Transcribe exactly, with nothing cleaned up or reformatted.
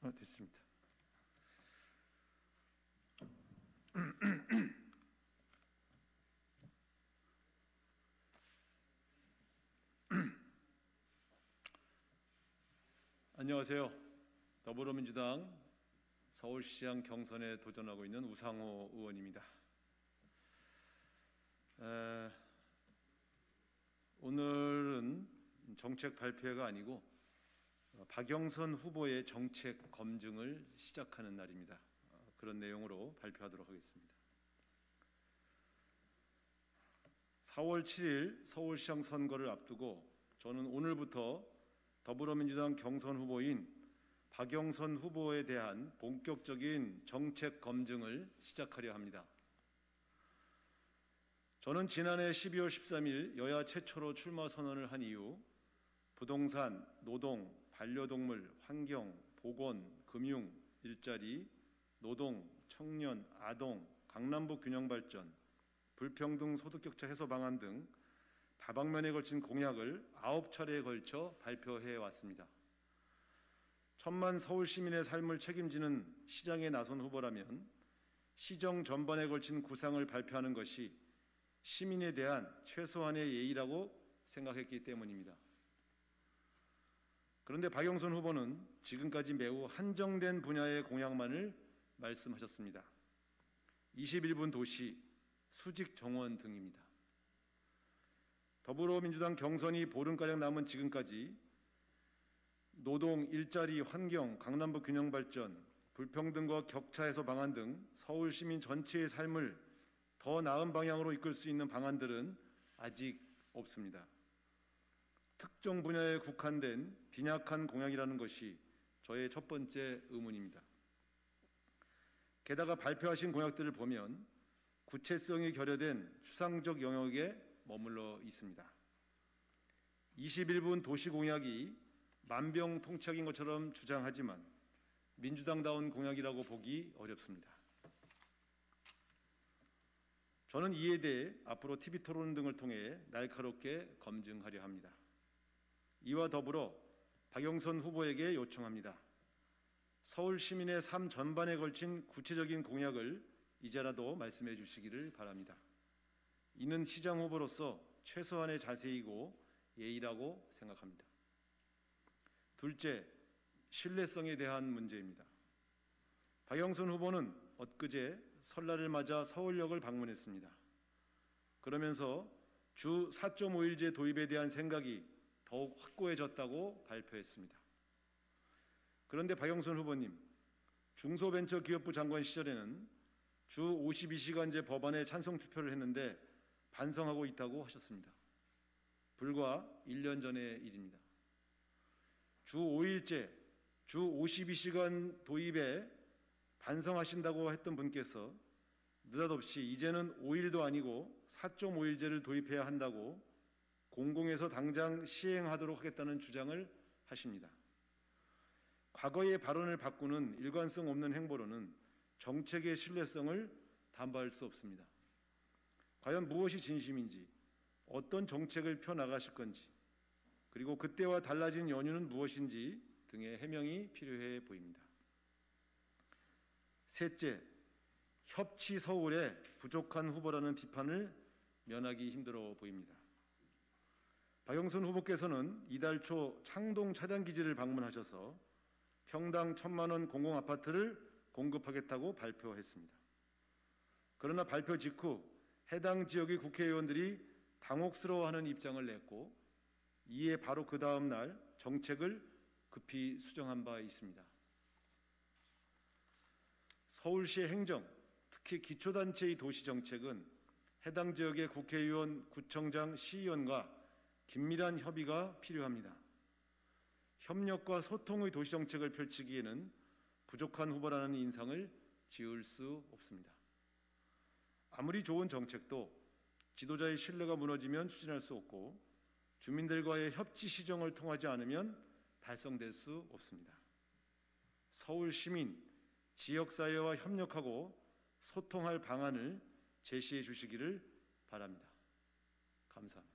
어, 됐습니다. 안녕하세요. 더불어민주당 서울시장 경선에 도전하고 있는 우상호 의원입니다. 에, 오늘은 정책 발표회가 아니고 박영선 후보의 정책 검증을 시작하는 날입니다. 그런 내용으로 발표하도록 하겠습니다. 사월 칠일 서울시장 선거를 앞두고 저는 오늘부터 더불어민주당 경선 후보인 박영선 후보에 대한 본격적인 정책 검증을 시작하려 합니다. 저는 지난해 십이월 십삼일 여야 최초로 출마 선언을 한 이후 부동산, 노동, 반려동물, 환경, 보건, 금융, 일자리, 노동, 청년, 아동, 강남북 균형 발전, 불평등 소득격차 해소 방안 등 다방면에 걸친 공약을 아홉 차례에 걸쳐 발표해 왔습니다. 천만 서울 시민의 삶을 책임지는 시장에 나선 후보라면 시정 전반에 걸친 구상을 발표하는 것이 시민에 대한 최소한의 예의라고 생각했기 때문입니다. 그런데 박영선 후보는 지금까지 매우 한정된 분야의 공약만을 말씀하셨습니다. 이십일 분 도시, 수직 정원 등입니다. 더불어민주당 경선이 보름가량 남은 지금까지 노동, 일자리, 환경, 강남북 균형 발전, 불평등과 격차 해소 방안 등 서울 시민 전체의 삶을 더 나은 방향으로 이끌 수 있는 방안들은 아직 없습니다. 특정 분야에 국한된 빈약한 공약이라는 것이 저의 첫 번째 의문입니다. 게다가 발표하신 공약들을 보면 구체성이 결여된 추상적 영역에 머물러 있습니다. 이십일 분 도시 공약이 만병통치약인 것처럼 주장하지만 민주당다운 공약이라고 보기 어렵습니다. 저는 이에 대해 앞으로 티비 토론 등을 통해 날카롭게 검증하려 합니다. 이와 더불어 박영선 후보에게 요청합니다. 서울 시민의 삶 전반에 걸친 구체적인 공약을 이제라도 말씀해 주시기를 바랍니다. 이는 시장 후보로서 최소한의 자세이고 예의라고 생각합니다. 둘째, 신뢰성에 대한 문제입니다. 박영선 후보는 엊그제 설날을 맞아 서울역을 방문했습니다. 그러면서 주 사 점 오 일제 도입에 대한 생각이 더욱 확고해졌다고 발표했습니다. 그런데 박영선 후보님, 중소벤처기업부 장관 시절에는 주 오십이 시간제 법안에 찬성 투표를 했는데 반성하고 있다고 하셨습니다. 불과 일 년 전의 일입니다. 주 오 일제, 주 오십이 시간 도입에 반성하신다고 했던 분께서 느닷없이 이제는 오 일도 아니고 사 점 오 일제를 도입해야 한다고 공공에서 당장 시행하도록 하겠다는 주장을 하십니다. 과거의 발언을 바꾸는 일관성 없는 행보로는 정책의 신뢰성을 담보할 수 없습니다. 과연 무엇이 진심인지, 어떤 정책을 펴나가실 건지, 그리고 그때와 달라진 연유는 무엇인지 등의 해명이 필요해 보입니다. 셋째, 협치 서울에 부족한 후보라는 비판을 면하기 힘들어 보입니다. 박영선 후보께서는 이달 초 창동 차량기지를 방문하셔서 평당 천만 원 공공아파트를 공급하겠다고 발표했습니다. 그러나 발표 직후 해당 지역의 국회의원들이 당혹스러워하는 입장을 냈고 이에 바로 그 다음 날 정책을 급히 수정한 바 있습니다. 서울시의 행정, 특히 기초단체의 도시정책은 해당 지역의 국회의원, 구청장, 시의원과 긴밀한 협의가 필요합니다. 협력과 소통의 도시정책을 펼치기에는 부족한 후보라는 인상을 지울 수 없습니다. 아무리 좋은 정책도 지도자의 신뢰가 무너지면 추진할 수 없고 주민들과의 협치 시정을 통하지 않으면 달성될 수 없습니다. 서울 시민, 지역사회와 협력하고 소통할 방안을 제시해 주시기를 바랍니다. 감사합니다.